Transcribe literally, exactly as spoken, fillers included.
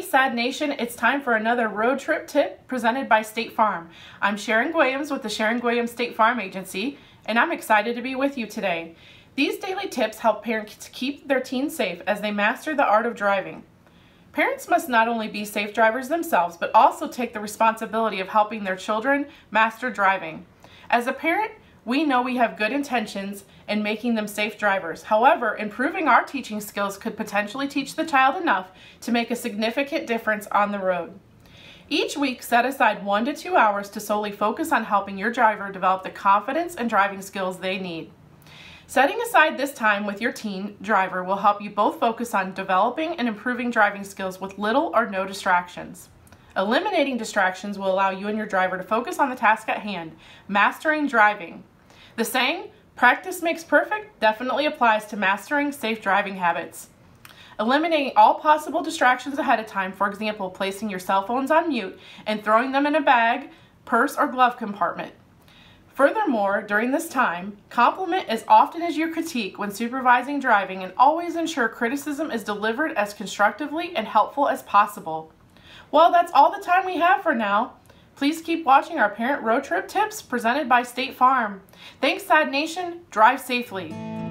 Sad Nation. It's time for another road trip tip presented by State Farm. I'm Sharon Guilliams with the Sharon Guilliams State Farm Agency, and I'm excited to be with you today. These daily tips help parents keep their teens safe as they master the art of driving. Parents must not only be safe drivers themselves, but also take the responsibility of helping their children master driving. As a parent, we know we have good intentions in making them safe drivers. However, improving our teaching skills could potentially teach the child enough to make a significant difference on the road. Each week, set aside one to two hours to solely focus on helping your driver develop the confidence and driving skills they need. Setting aside this time with your teen driver will help you both focus on developing and improving driving skills with little or no distractions. Eliminating distractions will allow you and your driver to focus on the task at hand, mastering driving. The saying, practice makes perfect, definitely applies to mastering safe driving habits. Eliminating all possible distractions ahead of time, for example, placing your cell phones on mute and throwing them in a bag, purse, or glove compartment. Furthermore, during this time, compliment as often as you critique when supervising driving, and always ensure criticism is delivered as constructively and helpful as possible. Well, that's all the time we have for now. Please keep watching our Parent Road Trip Tips presented by State Farm. Thanks, Sad Nation. Drive safely.